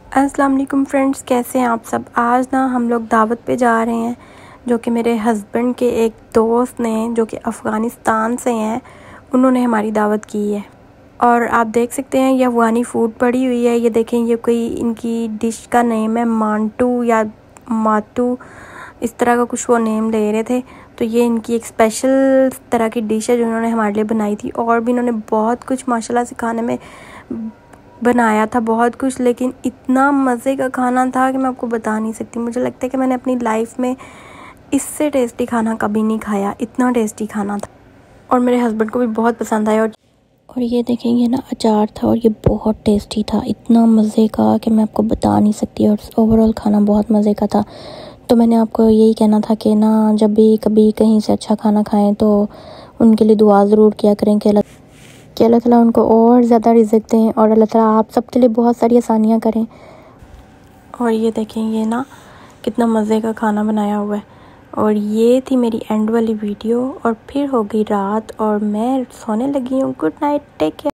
अस्सलाम वालेकुम फ्रेंड्स, कैसे हैं आप सब। आज ना हम लोग दावत पे जा रहे हैं जो कि मेरे हस्बैंड के एक दोस्त ने जो कि अफ़गानिस्तान से हैं, उन्होंने हमारी दावत की है। और आप देख सकते हैं ये अफ़गानी फ़ूड पड़ी हुई है। ये देखें, ये कोई इनकी डिश का नेम है मांटू या मातू, इस तरह का कुछ वो नेम ले रहे थे। तो ये इनकी एक स्पेशल तरह की डिश है जो उन्होंने हमारे लिए बनाई थी। और भी इन्होंने बहुत कुछ माशाल्लाह से खाने में बनाया था, बहुत कुछ, लेकिन इतना मज़े का खाना था कि मैं आपको बता नहीं सकती। मुझे लगता है कि मैंने अपनी लाइफ में इससे टेस्टी खाना कभी नहीं खाया, इतना टेस्टी खाना था और मेरे हस्बैंड को भी बहुत पसंद आया। और ये देखेंगे ना, अचार था और ये बहुत टेस्टी था, इतना मज़े का कि मैं आपको बता नहीं सकती। और ओवरऑल खाना बहुत मज़े का था। तो मैंने आपको यही कहना था कि ना, जब भी कभी कहीं से अच्छा खाना खाएं तो उनके लिए दुआ ज़रूर किया करें कि अल्लाह ताला उनको और ज़्यादा रिज़्क़ दें और अल्लाह ताला आप सबके लिए बहुत सारी आसानियाँ करें। और ये देखें, ये ना कितना मज़े का खाना बनाया हुआ है। और ये थी मेरी एंड वाली वीडियो और फिर हो गई रात और मैं सोने लगी हूँ। Good night, take care.